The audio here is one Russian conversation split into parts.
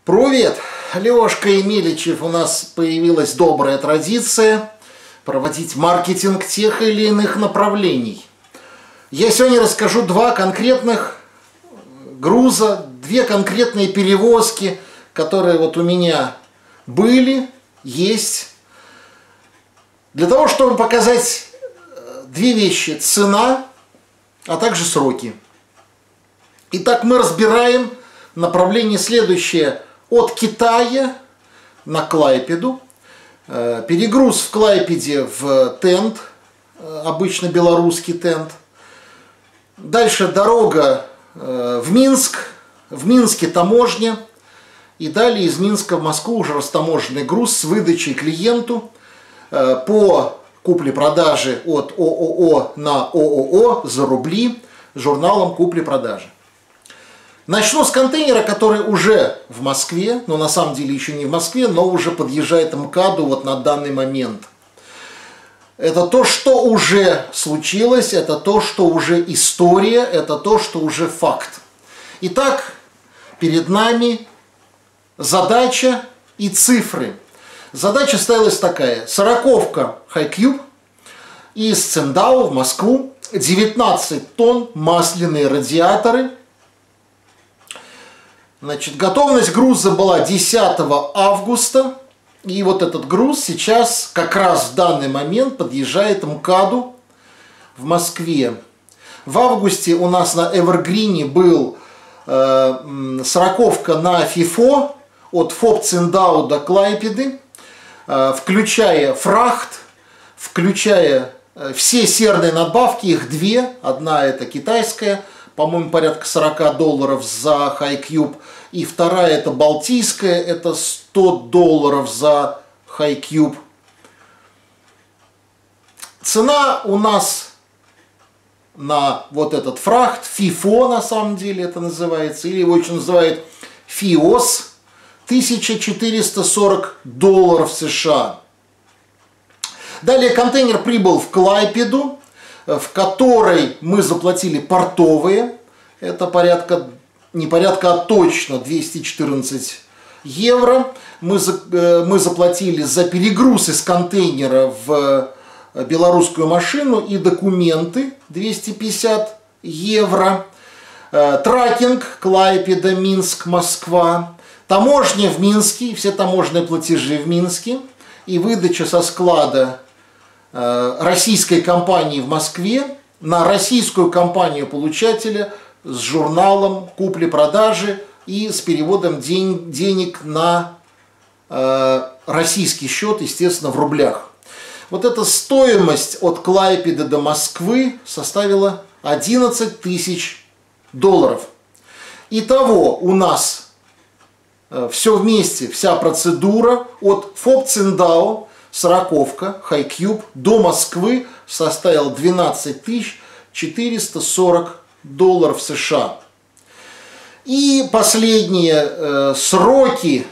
Привет! Лёшка Емеличев. У нас появилась добрая традиция проводить маркетинг тех или иных направлений. Я сегодня расскажу два конкретных груза, две конкретные перевозки, которые вот у меня были, есть. Для того, чтобы показать две вещи: цена, а также сроки. Итак, мы разбираем направление следующее: от Китая на Клайпеду. Перегруз в Клайпеде в тент, обычно белорусский тент. Дальше дорога в Минск. В Минске таможня. И далее из Минска в Москву уже растаможенный груз с выдачей клиенту по купле-продаже от ООО на ООО за рубли журналом купли-продажи. Начну с контейнера, который уже в Москве, но на самом деле еще не в Москве, но уже подъезжает к МКАДу вот на данный момент. Это то, что уже случилось, это то, что уже история, это то, что уже факт. Итак, перед нами задача и цифры. Задача ставилась такая: 40-ка Hi-Cube из Циндао в Москву, 19 тонн, масляные радиаторы. Значит, готовность груза была 10 августа. И вот этот груз сейчас, как раз в данный момент, подъезжает к МКАДу в Москве. В августе у нас на Эвергрине был 40-ка на FIFO от ФОП Циндао до Клайпеды, включая фрахт, включая все серные надбавки, их две. Одна это китайская, по-моему, порядка $40 за Hi-Cube. И вторая это балтийская, это $100 за Hi-Cube. Цена у нас на вот этот фрахт, FIFO на самом деле это называется, или его еще называют FIOS, $1440 США. Далее контейнер прибыл в Клайпеду, в которой мы заплатили портовые. Это порядка, не порядка, а точно 214 евро. Мы заплатили за перегруз из контейнера в белорусскую машину и документы 250 евро. Тракинг Клайпеда, Минск, Москва. Таможня в Минске, все таможенные платежи в Минске. И выдача со склада российской компании в Москве на российскую компанию-получателя с журналом купли-продажи и с переводом денег на российский счет, естественно, в рублях. Вот эта стоимость от Клайпеды до Москвы составила $11 тысяч. Итого у нас все вместе, вся процедура от ФОП Циндао, 40-ка Hi-Cube до Москвы составила $12 440 США. И последние сроки.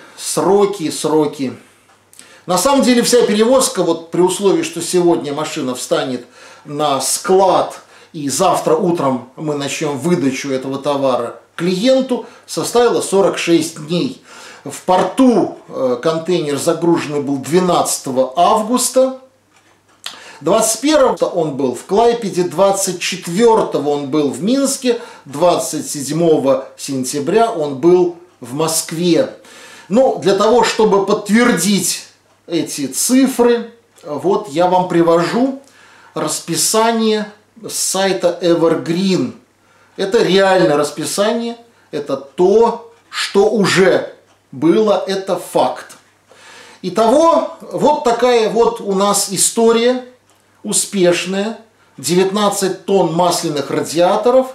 На самом деле вся перевозка, вот при условии, что сегодня машина встанет на склад и завтра утром мы начнем выдачу этого товара клиенту, составила 46 дней. В порту контейнер загруженный был 12 августа. 21-го он был в Клайпеде, 24-го он был в Минске, 27 сентября он был в Москве. Ну, для того, чтобы подтвердить эти цифры, вот я вам привожу расписание с сайта Evergreen. Это реальное расписание, это то, что уже было, это факт. Итого, вот такая вот у нас история успешная. 19 тонн масляных радиаторов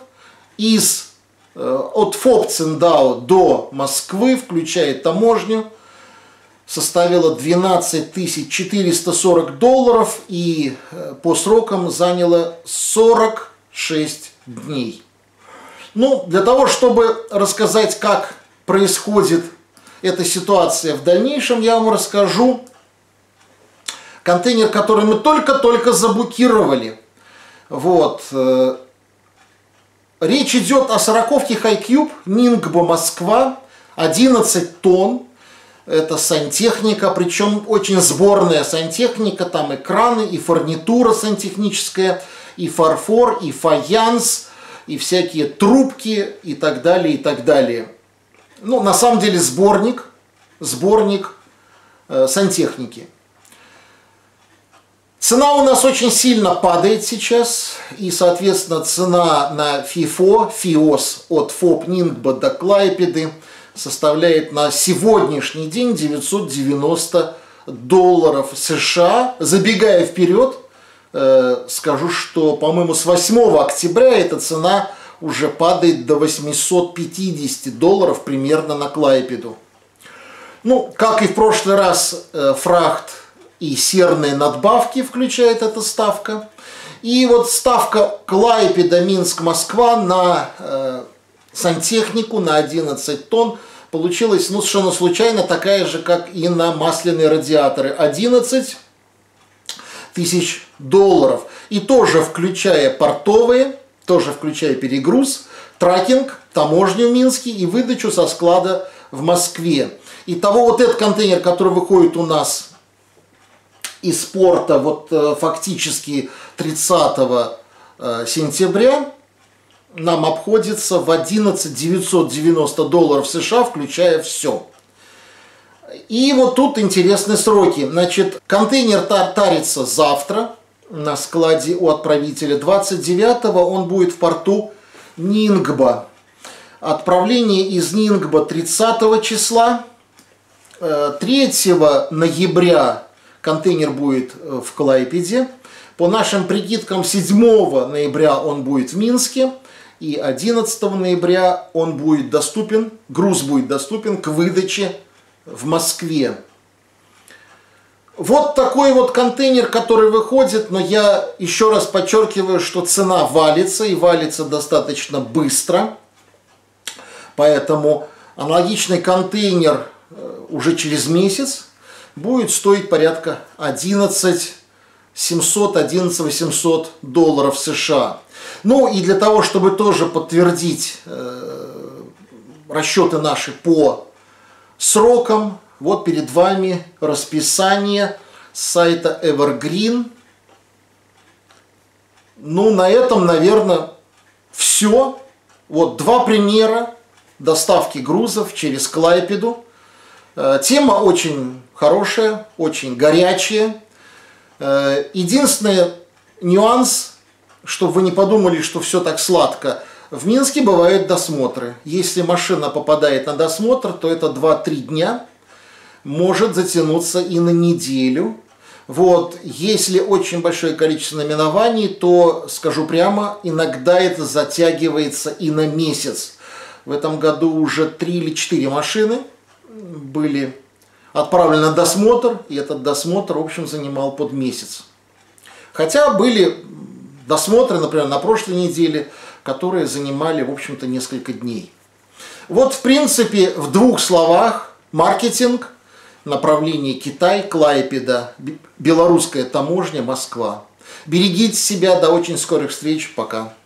от ФОП Циндао до Москвы, включая таможню, составила $12 440 и по срокам заняло 46 дней. Ну, для того, чтобы рассказать, как происходит эта ситуация в дальнейшем, я вам расскажу контейнер, который мы только-только заблокировали. Вот. Речь идет о 40-ке Hi-Cube, Нингбо, Москва, 11 тонн. Это сантехника, причем очень сборная сантехника. Там и краны, и фурнитура сантехническая, и фарфор, и фаянс, и всякие трубки, и так далее, и так далее. Ну, на самом деле сборник сантехники. Цена у нас очень сильно падает сейчас, и, соответственно, цена на ФИОС от ФОП Нингба до Клайпеды составляет на сегодняшний день $990 США. Забегая вперед, скажу, что, по-моему, с 8 октября эта цена уже падает до $850 примерно на Клайпеду. Ну, как и в прошлый раз, фрахт и серные надбавки включает эта ставка. И вот ставка Клайпеда, Минск, Москва на сантехнику на 11 тонн получилась, ну, совершенно случайно такая же, как и на масляные радиаторы. $11 тысяч. И тоже включая портовые, тоже включая перегруз, тракинг, таможню в Минске и выдачу со склада в Москве. Итого вот этот контейнер, который выходит у нас из порта вот фактически 30 сентября, нам обходится в $11 990 США, включая все. И вот тут интересные сроки. Значит, контейнер тарится завтра на складе у отправителя. 29-го он будет в порту Нингба. Отправление из Нингба 30 числа. 3 ноября контейнер будет в Клайпеде. По нашим прикидкам, 7 ноября он будет в Минске. И 11 ноября он будет доступен, груз будет доступен к выдаче в Москве. Вот такой вот контейнер, который выходит, но я еще раз подчеркиваю, что цена валится и валится достаточно быстро. Поэтому аналогичный контейнер уже через месяц будет стоить порядка $11 700, $11 800 США. Ну и для того, чтобы тоже подтвердить расчеты наши по срокам, вот перед вами расписание с сайта Evergreen. Ну, на этом, наверное, все. Вот 2 примера доставки грузов через Клайпеду. Тема очень хорошая, очень горячая. Единственный нюанс, чтобы вы не подумали, что все так сладко. В Минске бывают досмотры. Если машина попадает на досмотр, то это 2-3 дня. Может затянуться и на неделю. Вот. Если очень большое количество наименований, то, скажу прямо, иногда это затягивается и на месяц. В этом году уже 3 или 4 машины были отправлены на досмотр, и этот досмотр, в общем, занимал под месяц. Хотя были досмотры, например, на прошлой неделе, которые занимали, в общем-то, несколько дней. Вот, в принципе, в 2 словах: маркетинг, направление Китай, Клайпеда, белорусская таможня, Москва. Берегите себя, до очень скорых встреч, пока.